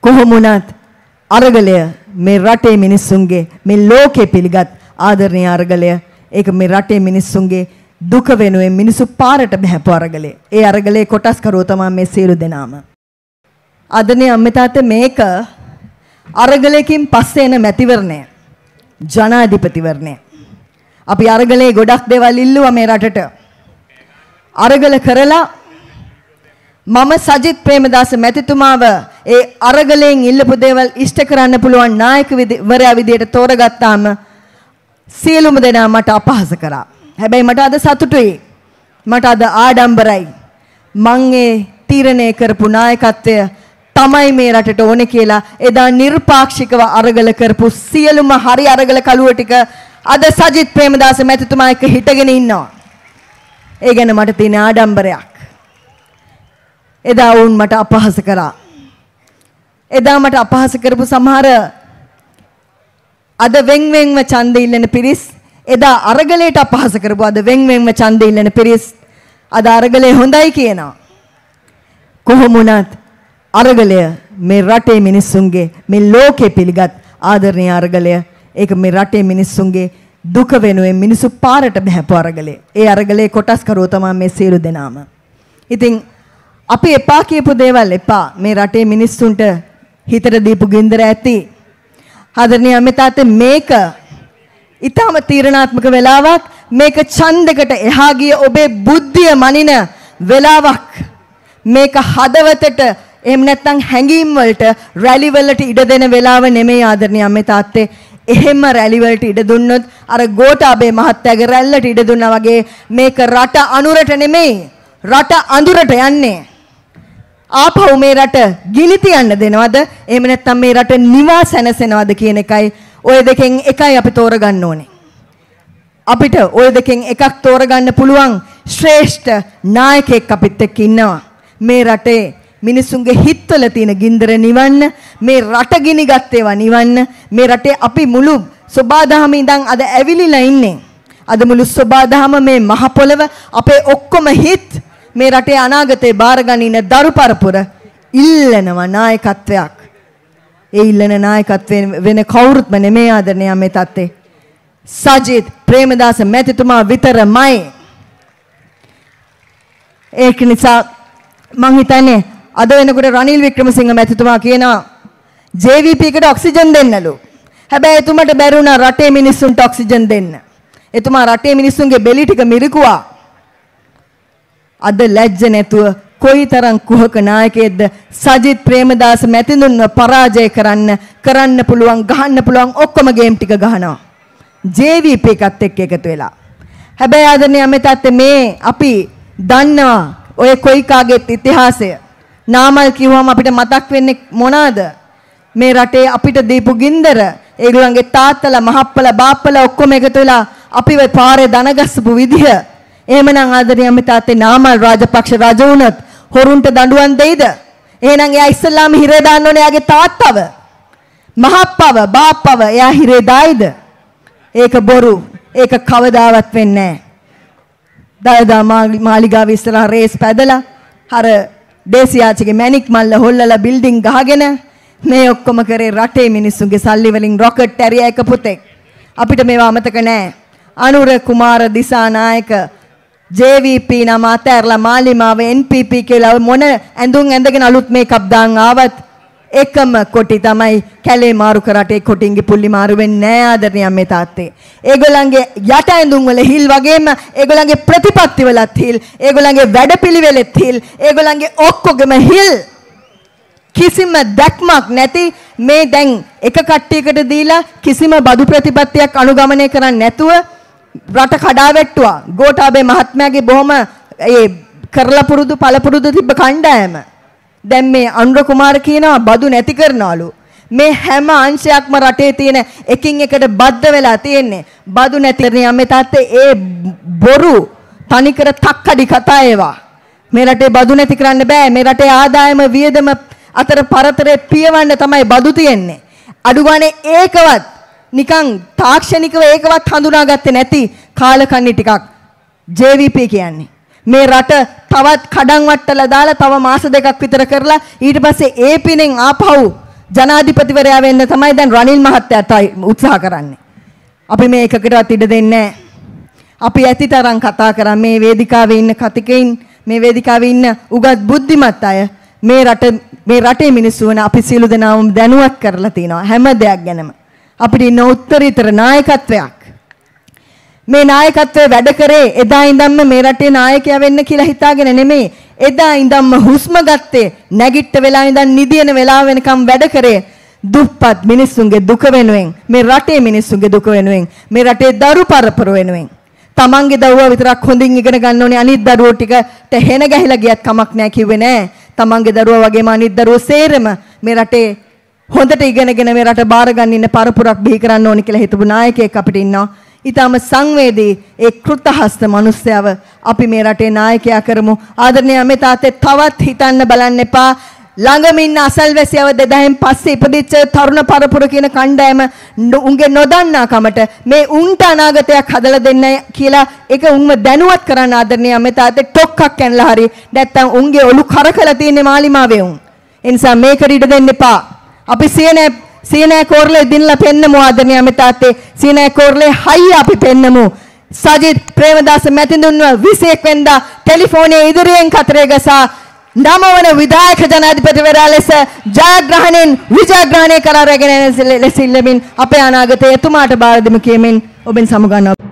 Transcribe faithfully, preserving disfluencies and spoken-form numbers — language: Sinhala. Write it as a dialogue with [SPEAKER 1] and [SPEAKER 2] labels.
[SPEAKER 1] කොහොම වුණත් අරගලය මේ රටේ මිනිස්සුන්ගේ මේ ලෝකේ පිළිගත් ආදරණීය අරගලය ඒක මේ රටේ මිනිස්සුන්ගේ දුක වෙනුවෙන් මිනිස්සු පාරට බහැපු අරගලය. ඒ අරගලේ කොටස්කරුව තමයි මේ සියලු දෙනාම. ආදරණීය අම්මේ තාත්තේ මේක අරගලයකින් පස්සේ එන මැතිවරණය ජනාධිපතිවරණය. අපි අරගලේ ගොඩක් දේවල් ඉල්ලුවා මේ රටට. අරගල කරලා මම සජිත් ප්‍රේමදාස මැතිතුමාව ඒ අරගලෙන් ඉල්ලපු දේවල් ඉෂ්ට කරන්න පුළුවන් නායකවරයා විදියට තෝරගත්තාම සියලුම දෙනා මට අපහාස කරා. හැබැයි මට අද සතුටුයි. මට අද ආඩම්බරයි. මං ඒ තීරණය කරපු නායකත්වය තමයි මේ රටට ඕනේ කියලා එදා නිර්පාක්ෂිකව අරගල කරපු සියලුම හරි අරගල කළුව ටික අද සජිත් ප්‍රේමදාස මැතිතුමා එක්ක හිටගෙන ඉන්නවා. ඒ ගැන මට තියෙන ආඩම්බරයක්. එදා වුන් මට අපහාස කරා. එදා මට අපහාස කරපු සමහර අද වෙන් වෙන්ව ඡන්ද ඉල්ලන පිරිස් එදා අරගලයට අපහාස කරපු අද වෙන් වෙන්ව ඡන්ද ඉල්ලන පිරිස් අද අරගලේ හොඳයි කියනවා. කොහොම වුණත් අරගලය මේ රටේ මිනිස්සුන්ගේ මේ ලෝකේ පිළිගත් ආදරණීය අරගලය ඒක මේ රටේ මිනිස්සුන්ගේ දුක වෙනුවෙන් මිනිස්සු පාරට බහැපු අරගලය. ඒ අරගලේ කොටස්කරුව තමයි මේ සියලු දෙනාම. ඉතින් අපි එපා කියපු දේවල් එපා. මේ රටේ මිනිස්සුන්ට හිතට දීපු ගින්දර ඇති. ආදරණීය අම්මේ තාත්තේ මේක ඊටම තීරණාත්මක වෙලාවක්. මේක ඡන්දයකට එහා ගිය ඔබේ බුද්ධිය මනින වෙලාවක්. මේක හදවතට එහෙම නැත්නම් හැඟීම් වලට රැලි වලට ඉඩ දෙන වෙලාව නෙමෙයි ආදරණීය අම්මේ තාත්තේ. එහෙම රැලි වලට ඉඩ දුන්නොත් අර ගෝඨාභය මහත්තයාගේ රැල්ලට ඉඩ දුන්නා වගේ මේක රට අනුරට නෙමෙයි රට අඳුරට යන්නේ. ආපහු මේ රට ගිනි තියන්න දෙනවද? එහෙම නැත්නම් මේ රට නිවා සැනසෙනවද කියන එකයි ඔය දෙකෙන් එකයි අපි තෝරගන්න ඕනේ. අපිට ඔය දෙකෙන් එකක් තෝරගන්න පුළුවන් ශ්‍රේෂ්ඨ නායකයෙක් අපිත් එක්ක ඉන්නවා. මේ රටේ මිනිසුන්ගේ හිත්වල තියෙන ගින්දර නිවන්න, මේ රට ගිනි ගත් ඒවා නිවන්න, මේ රටේ අපි මුළු සබාදහම ඉඳන් අද ඇවිලිලා ඉන්නේ. අද මුළු සබාදහම මේ මහ පොළව අපේ ඔක්කොම හිත් මේ රටේ අනාගතේ බාරගනින දරු පරපුර ඉල්ලනවා නායකත්වයක්. ඒ ඉල්ලන නායකත්වයෙන් වෙන කවුරුත්ම නෙමෙයි ආදරණීය අම්මේ තාත්තේ. සජිත් ප්‍රේමදාස මැතිතුමා විතරමයි. ඒක නිසා මං හිතන්නේ අද වෙනකොට රනිල් වික්‍රමසිංහ මැතිතුමා කියනවා ජේ වී පී එකට ඔක්සිජන් දෙන්නලු. හැබැයි එතුමාට බැරි වුණා රටේ මිනිස්සුන්ට ඔක්සිජන් දෙන්න. එතුමා රටේ මිනිස්සුන්ගේ බෙලි ටික මිරිකුවා. අද ලැජ්ජ නැතුව කොයිතරම් කුහක නායකයෙක්ද සජිත් ප්‍රේමදාස මැතිතුන්ව පරාජය කරන්න කරන්න පුළුවන් ගහන්න පුළුවන් ඔක්කොම ගේම් ටික ගහනවා ජේ වී පී එකත් එක්ක එකතු වෙලා. හැබැයි ආදරණීය අම්මේ තාත්තේ මේ අපි දන්නවා ඔය කොයිකාගේත් ඉතිහාසය. නාමල් කිව්වම අපිට මතක් වෙන්නේ මොනවාද? මේ රටේ අපිට දීපු ගින්දර, ඒගොල්ලන්ගේ තාත්තලා මහප්පලා බාප්පලා ඔක්කොම එකතු වෙලා අපිව පාරේ දනගස්සපු විදිහ. එහෙමනම් ආදරණීය අම්මේ තාත්තේ නාමල් රාජපක්ෂ රජ වුණත් හොරුන්ට දඬුවම් දෙයිද? එහෙනම් එයා ඉස්සල්ලාම හිරේ දාන්න ඕනේ එයාගේ තාත්තව. මහප්පව බාප්පව එයා හිරේ දායිද? ඒක බොරු. ඒක කවදාවත් වෙන්නේ නැහැ. දයදා මාලිගාව ඉස්සරහා රේස් පැදලා අර දේශියාචිගේ මැණික් මල්ල හොල්ලලා බිල්ඩින් ගහගෙන මේ ඔක්කොම කරේ රටේ මිනිස්සුන්ගේ සල්ලි වලින් රොකට් ඇරියා එක පුතෙක්. අපිට මේවා අමතක නැහැ. Anura Kumara Dissanayake J V P නම අතහැරලා මාලිමාව එන් පී පී කියලා මොන ඇඳුම් ඇඳගෙන අලුත් මේකප් දාන් ආවත් එකම කොටි තමයි කැලේ මාරු කරාට ඒ කොටින්ගේ පුල්ලි මාරු වෙන්නේ නැහැ ආදරණීය අම්මේ තාත්තේ. ඒගොල්ලන්ගේ යට ඇඳුම් වල හිල් වගේම ඒගොල්ලන්ගේ ප්‍රතිපත්ති වලත් හිල්, ඒගොල්ලන්ගේ වැඩපිළිවෙලෙත් හිල්, ඒගොල්ලන්ගේ ඔක්කොගෙම හිල්. කිසිම දැක්මක් නැති මේ දැන් එක කට්ටියකට දීලා කිසිම බදු ප්‍රතිපත්තියක් අනුගමනය කරන්නේ නැතුව රට කඩා වැට්ටුවා. ගෝඨාභය මහත්මයාගේ බොහොම ඒ කරලා පුරුදු පළපුරුදු තිබ්බ කණ්ඩායම. දැන් මේ අනුර කුමාර කියනවා බදු නැති කරනවලු. මේ හැම අංශයක්ම රටේ තියෙන එකින් එකට බද්ධ වෙලා තියෙන්නේ. බදු නැති කරන්නේ අම්මේ තාත්තේ ඒ බොරු තනිකර තක්කඩි කතා ඒවා. මේ රටේ බදු නැති කරන්න බෑ. මේ රටේ ආදායම වියදම අතර පරතරේ පියවන්න තමයි බදු තියෙන්නේ. අඩු ගානේ ඒකවත් නිකන් තාක්ෂණිකව ඒකවත් හඳුනාගත්තේ නැති කාලකන්ණි ටිකක් ජේ වී පී කියන්නේ. මේ රට තවත් කඩන් වට්ටලා දාලා තව මාස දෙකක් විතර කරලා ඊට පස්සේ ඒ පිනෙන් ආපහු ජනාධිපතිවරයා වෙන්න තමයි දැන් රනිල් මහත්තයා උත්සාහ කරන්නේ. අපි මේ එකකටවත් ඉඩ දෙන්නේ නැහැ. අපි ඇතිතරම් කතා කරා මේ වේදිකාවේ ඉන්න කතිකයින් මේ වේදිකාවේ ඉන්න උගත් බුද්ධිමත් අය මේ රට මේ රටේ මිනිස්සු වෙන අපි සියලු දෙනාම දැනුවත් කරලා තිනවා හැම දෙයක් ගැනම. අපිට ඉන්න උත්තරීතර නායකත්වයක්. මේ නායකත්වයේ වැඩ කරේ එදා ඉඳන්ම මේ රටේ නායකයා වෙන්න කියලා හිතාගෙන නෙමෙයි. එදා ඉඳන්ම හුස්ම ගත්තේ නැගිට වෙලා ඉඳන් නිදියන වෙලාව වෙනකම් වැඩ කරේ දුප්පත් මිනිස්සුන්ගේ දුක වෙනුවෙන්, මේ රටේ මිනිස්සුන්ගේ දුක වෙනුවෙන්, මේ රටේ දරු පරපුර වෙනුවෙන්. තමන්ගේ දරුවා විතරක් හොඳින් ඉගෙන ගන්න ඕනේ, අනිත් දරුවෝ ටිකට හෙන ගහිලා ගියත් කමක් නැහැ කිව්වේ නෑ. තමන්ගේ දරුවා වගේම අනිත් දරුවෝ සේරම මේ රටේ හොඳට ඉගෙනගෙන මේ රට බාර ගන්න ඉන්න පරපුරක් බිහි කරන්න ඕනේ කියලා හිතපු නායකයෙක් අපිට ඉන්නවා. ඊටම සංවේදී ඒ කෘතහස්ත මිනිස්යව අපි මේ රටේ නායකයා කරමු. ආදරණීය අම්මේ තාත්තේ තවත් හිතන්න බලන්න එපා. ළඟම ඉන්න අසල්වැසියව දෙදාහෙන් පස්සේ ඉපදිච්ච තරුණ පරපුර කියන කණ්ඩායම උන්ගේ නොදන්නාකමට මේ උන්ට අනාගතයක් හදලා දෙන්න කියලා ඒක උන්ව දැනුවත් කරන්න ආදරණීය අම්මේ තාත්තේ ටොක්ක්ක් කනලා හරි නැත්තම් උන්ගේ ඔලු කරකලා තියෙන මාලිමාවේ උන්. ඒ නිසා මේකට ඉඩ දෙන්න එපා. අපි සියනේ සීනෑ කෝරළේ දිනලා පෙන්නමු ආදරණීය අම්මේ තාත්තේ. සීනෑ කෝරළේ හයිය අපි පෙන්නමු. සජිත් ප්‍රේමදාස මැතිතුන්ව විසි එක් වෙනිදා ටෙලිෆෝනයේ ඉදිරියෙන් කතරේ ගසා නමවන විධායක ජනාධිපතිවරයා ලෙස ජයග්‍රහණයෙන් විජයග්‍රහණය කරා රැගෙන ලෙස ඉල්ලමින් අපේ අනාගතය එතුමාට බාර දෙමු කියමින් ඔබෙන් සමුගන්නවා.